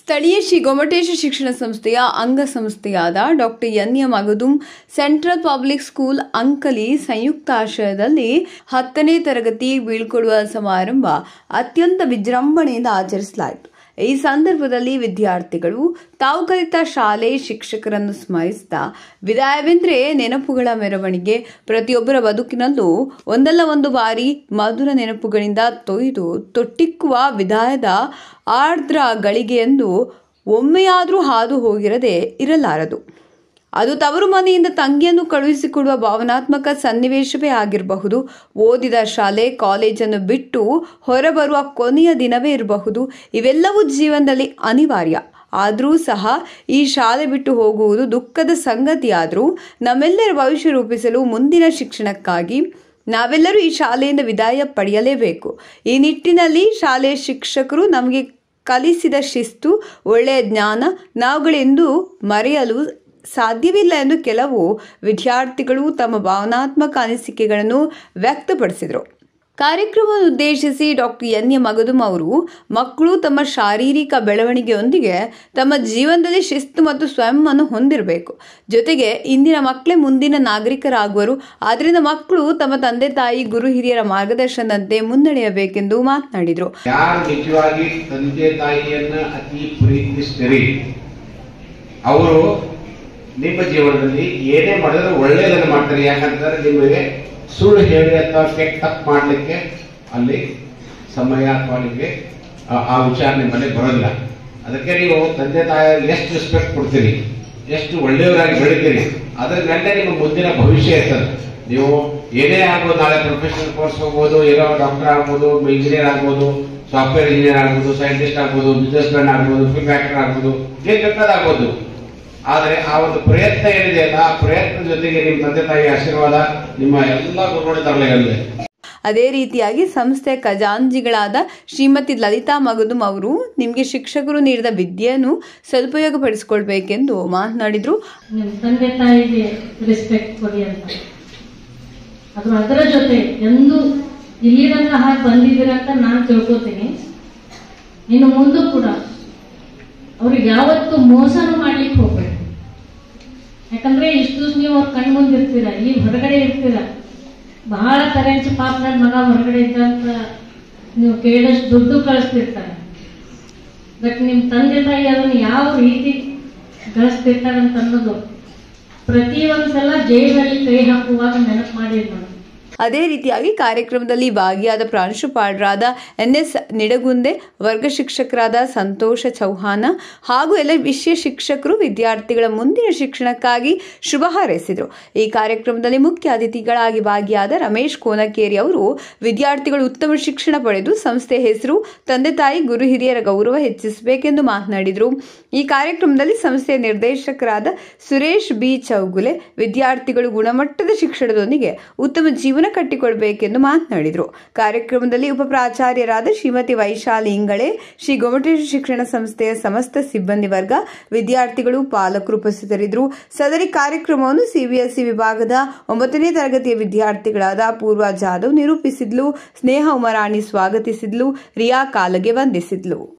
ಸ್ಥಳೀಯ ಶ್ರೀ ಗೊಮ್ಮಟೇಶ್ವರ ಶಿಕ್ಷಣ ಸಂಸ್ಥೆಯ ಅಂಗಸಂಸ್ಥೆಯಾದ doctor N M. Agadum central public school Ankali ಸಂಯುಕ್ತಾಶ್ರಯದಲ್ಲಿ 10ನೇ ತರಗತಿ ಬೀಳ್ಕೊಡುವ ಸಮಾರಂಭ ಅತ್ಯಂತ ವಿಜೃಂಭಣೆಯಿಂದ ಆಚರಿಸಲಾಯಿತು. ಈ ಸಂದರ್ಭದಲ್ಲಿ ವಿದ್ಯಾರ್ಥಿಗಳು ತಾವು ಕಲಿತ ಶಾಲೆ ಶಿಕ್ಷಕರನ್ನು ಸ್ಮರಿಸಿದ ವಿದಾಯವೆಂದರೆ ನೆನಪುಗಳ ಮೆರವಣಿಗೆ ಪ್ರತಿಯೊಬ್ಬರ ಬದುಕಿನಲ್ಲೂ ಒಂದಲ್ಲ ಒಂದು ಬಾರಿ ಮಧುರ ನೆನಪುಗಳಿಂದ ತೊಯ್ದು ತೊಟ್ಟಿಕ್ಕುವ ವಿದಾಯದ ಆರ್ದ್ರ ಗಳಿಗೆಯೆಂದು ಒಮ್ಮೆಯಾದರೂ ಹಾದು ಹೋಗಿರದೆ ಇರಲಾರದು. ಅದು ತವರು ಮನೆಯಿಂದ ತಂಗಿಯನ್ನು ಕಳುಹಿಸಿಕೊಡುವ ಭಾವನಾತ್ಮಕ ಸನ್ನಿವೇಶವೇ ಆಗಿರಬಹುದು, ಓದಿದ ಶಾಲೆ ಕಾಲೇಜನ್ನು ಬಿಟ್ಟು ಹೊರಬರುವ ಕೊನೆಯ ದಿನವೇ ಇರಬಹುದು. ಇವೆಲ್ಲವೂ ಜೀವನದಲ್ಲಿ ಅನಿವಾರ್ಯ. ಆದರೂ ಸಹ ಈ ಶಾಲೆ ಬಿಟ್ಟು ಹೋಗುವುದು ದುಃಖದ ಸಂಗತಿಯಾದರೂ ನಮ್ಮೆಲ್ಲರ ಭವಿಷ್ಯ ರೂಪಿಸಲು ಮುಂದಿನ ಶಿಕ್ಷಣಕ್ಕಾಗಿ ನಾವೆಲ್ಲರೂ ಈ ಶಾಲೆಯಿಂದ ವಿದಾಯ ಪಡೆಯಲೇಬೇಕು. ಈ ನಿಟ್ಟಿನಲ್ಲಿ ಶಾಲೆಯ ಶಿಕ್ಷಕರು ನಮಗೆ ಕಲಿಸಿದ ಶಿಸ್ತು, ಒಳ್ಳೆಯ ಜ್ಞಾನ ನಾವುಗಳೆಂದು ಮರೆಯಲು ಸಾಧ್ಯವಿಲ್ಲ ಎಂದು ಕೆಲವು ವಿದ್ಯಾರ್ಥಿಗಳು ತಮ್ಮ ಭಾವನಾತ್ಮಕ ಅನಿಸಿಕೆಗಳನ್ನು ವ್ಯಕ್ತಪಡಿಸಿದರು. ಕಾರ್ಯಕ್ರಮವನ್ನು ಉದ್ದೇಶಿಸಿ ಡಾಕ್ಟರ್ ಎನ್.ಎಂ. ಅಗದುಂ ಅವರು ಮಕ್ಕಳು ತಮ್ಮ ಶಾರೀರಿಕ ಬೆಳವಣಿಗೆಯೊಂದಿಗೆ ತಮ್ಮ ಜೀವನದಲ್ಲಿ ಶಿಸ್ತು ಮತ್ತು ಸ್ವಯಂವನ್ನು ಹೊಂದಿರಬೇಕು. ಜೊತೆಗೆ ಇಂದಿನ ಮಕ್ಕಳೇ ಮುಂದಿನ ನಾಗರಿಕರಾಗುವರು. ಆದ್ದರಿಂದ ಮಕ್ಕಳು ತಮ್ಮ ತಂದೆ ತಾಯಿ ಗುರು ಹಿರಿಯರ ಮಾರ್ಗದರ್ಶನದಂತೆ ಮುನ್ನಡೆಯಬೇಕೆಂದು ಮಾತನಾಡಿದರು. ಯಾರು ನಿಜವಾಗಿ ತಂದೆ ತಾಯಿಯನ್ನ ಅತಿ ಪ್ರೀತಿಸ್ತೀರಿ ಅವರು ನಿಮ್ಮ ಜೀವನದಲ್ಲಿ ಏನೇ ಮಾಡಿದ್ರೆ ಒಳ್ಳೆಯದನ್ನು ಮಾಡ್ತಾರೆ. ಯಾಕಂತಂದ್ರೆ ನಿಮಗೆ ಸುಳ್ಳು ಹೇಳಿ ಅಥವಾ ತಪ್ಪು ಮಾಡಲಿಕ್ಕೆ ಅಲ್ಲಿ ಸಮಯ ಅಥವಾ ನಿಮಗೆ ಆ ವಿಚಾರ ನಿಮ್ಮಲ್ಲಿ ಬರೋದಿಲ್ಲ. ಅದಕ್ಕೆ ನೀವು ತಂದೆ ತಾಯಿಗೆ ಎಷ್ಟು ರೆಸ್ಪೆಕ್ಟ್ ಕೊಡ್ತೀರಿ, ಎಷ್ಟು ಒಳ್ಳೆಯವರಾಗಿ ಬೆಳಿತೀರಿ, ಅದರ ಮೇಲೆ ನಿಮ್ಮ ಮುಂದಿನ ಭವಿಷ್ಯ ಇರ್ತದೆ. ನೀವು ಏನೇ ಆಗ್ಬೋದು, ನಾಳೆ ಪ್ರೊಫೆಷನಲ್ ಕೋರ್ಸ್ ಹೋಗ್ಬೋದು, ಏನೋ ಡಾಕ್ಟರ್ ಆಗ್ಬೋದು, ಇಂಜಿನಿಯರ್ ಆಗ್ಬೋದು, ಸಾಫ್ಟ್ವೇರ್ ಇಂಜಿನಿಯರ್ ಆಗ್ಬೋದು, ಸೈಂಟಿಸ್ಟ್ ಆಗ್ಬೋದು, ಬಿಸ್ನೆಸ್ ಮ್ಯಾನ್ ಆಗ್ಬೋದು, ಫಿಲ್ಮ್ ಆಕ್ಟರ್ ಆಗ್ಬೋದು, ಏನ್ ಬೇಕಾದಾಗ್ಬೋದು. ಆದರೆ ಆ ಒಂದು ಪ್ರಯತ್ನ ಏನಿದೆ ಅಲ್ಲ, ಆ ಪ್ರಯತ್ನ ಜೊತೆಗೆ ನಿಮ್ಮ ತಂದೆ ತಾಯಿ ಆಶೀರ್ವಾದ ನಿಮ್ಮ ಎಲ್ಲ ಗುರುಗಳಿದ್ದಾರಲ್ಲ. ಅದೇ ರೀತಿಯಾಗಿ ಸಂಸ್ಥೆಯ ಖಜಾಂಚಿಗಳಾದ ಶ್ರೀಮತಿ ಲಲಿತಾ ಮಗದುಂ ಅವರು ನಿಮಗೆ ಶಿಕ್ಷಕರು ನೀಡಿದ ವಿದ್ಯೆಯನ್ನು ಸದುಪಯೋಗಪಡಿಸಿಕೊಳ್ಬೇಕೆಂದು ಮಾತನಾಡಿದ್ರು. ನಿಮ್ಮ ತಂದೆ ತಾಯಿಗೆ ರೆಸ್ಪೆಕ್ಟ್ ಕೊಡಿ ಅಂತ, ಅದರ ಜೊತೆ ಎಂದು ಇಲ್ಲಿ ತನಕ ಬಂದಿದ್ದೀರಂತ ನಾನು ತಿಳ್ಕೊತೀನಿ. ಇನ್ನು ಮುಂದೆ ಕೂಡ ಅವ್ರಿಗೆ ಯಾವತ್ತು ಮೋಸನೂ ಮಾಡ್ಲಿಕ್ಕೆ ಹೋಗ್ಬೇಡಿ. ಯಾಕಂದ್ರೆ ಇಷ್ಟು ನೀವು ಅವ್ರ ಕಣ್ ಮುಂದಿರ್ತೀರ, ಇಲ್ಲಿ ಹೊರಗಡೆ ಇರ್ತೀರ. ಬಹಳ ಪೇರೆಂಟ್ಸ್ ಪಾಪ ನನ್ನ ಮಗ ಹೊರಗಡೆ ಇದ್ದಂತ ನೀವು ಕೇಳಷ್ಟು ದುಡ್ಡು ಕಳಿಸ್ತಿರ್ತಾರೆ. ಬಟ್ ನಿಮ್ಮ ತಂದೆ ತಾಯಿ ಅದನ್ನು ಯಾವ ರೀತಿ ಗಳಿಸ್ತಿರ್ತಾರಂತ ಅನ್ನೋದು ಪ್ರತಿಯೊಂದ್ಸಲ ಜೈಲಲ್ಲಿ ಕೈ ಹಾಕುವಾಗ ನೆನಪು ಮಾಡಿ ನೋಡಿ. ಅದೇ ರೀತಿಯಾಗಿ ಕಾರ್ಯಕ್ರಮದಲ್ಲಿ ಭಾಗಿಯಾದ ಪ್ರಾಂಶುಪಾಲರಾದ ಎನ್.ಎಸ್. ನಿಡಗುಂದೆ, ವರ್ಗ ಶಿಕ್ಷಕರಾದ ಸಂತೋಷ ಚೌಹಾನ ಹಾಗೂ ಎಲ್ಲ ವಿಷಯ ಶಿಕ್ಷಕರು ವಿದ್ಯಾರ್ಥಿಗಳ ಮುಂದಿನ ಶಿಕ್ಷಣಕ್ಕಾಗಿ ಶುಭ ಹಾರೈಸಿದರು. ಈ ಕಾರ್ಯಕ್ರಮದಲ್ಲಿ ಮುಖ್ಯ ಅತಿಥಿಗಳಾಗಿ ಭಾಗಿಯಾದ ರಮೇಶ್ ಕೋನಕೇರಿ ಅವರು ವಿದ್ಯಾರ್ಥಿಗಳು ಉತ್ತಮ ಶಿಕ್ಷಣ ಪಡೆದು ಸಂಸ್ಥೆಯ ಹೆಸರು, ತಂದೆ ತಾಯಿ ಗುರು ಹಿರಿಯರ ಗೌರವ ಹೆಚ್ಚಿಸಬೇಕೆಂದು ಮಾತನಾಡಿದರು. ಈ ಕಾರ್ಯಕ್ರಮದಲ್ಲಿ ಸಂಸ್ಥೆಯ ನಿರ್ದೇಶಕರಾದ ಸುರೇಶ್ ಬಿ ಚೌಗುಲೆ ವಿದ್ಯಾರ್ಥಿಗಳು ಗುಣಮಟ್ಟದ ಶಿಕ್ಷಣದೊಂದಿಗೆ ಉತ್ತಮ ಜೀವನ ಕಟ್ಟಿಕೊಡಬೇಕೆಂದು ಮಾತನಾಡಿದರು. ಕಾರ್ಯಕ್ರಮದಲ್ಲಿ ಉಪಪ್ರಾಚಾರ್ಯರಾದ ಶ್ರೀಮತಿ ವೈಶಾಲಿ ಇಂಗಳೆ, ಶ್ರೀ ಗೊಮ್ಮಟೇಶ್ವರ ಶಿಕ್ಷಣ ಸಂಸ್ಥೆಯ ಸಮಸ್ತ ಸಿಬ್ಬಂದಿ ವರ್ಗ, ವಿದ್ಯಾರ್ಥಿಗಳು, ಪಾಲಕರು ಉಪಸ್ಥಿತರಿದ್ದರು. ಸದರಿ ಕಾರ್ಯಕ್ರಮವನ್ನು ಸಿಬಿಎಸ್ಇ ವಿಭಾಗದ 9ನೇ ತರಗತಿಯ ವಿದ್ಯಾರ್ಥಿಗಳಾದ ಪೂರ್ವ ಜಾಧವ್ ನಿರೂಪಿಸಿದ್ಲು, ಸ್ನೇಹ ಉಮರಾಣಿ ಸ್ವಾಗತಿಸಿದ್ಲು, ರಿಯಾ ಕಾಲಗೆ ವಂದಿಸಿದ್ಲು.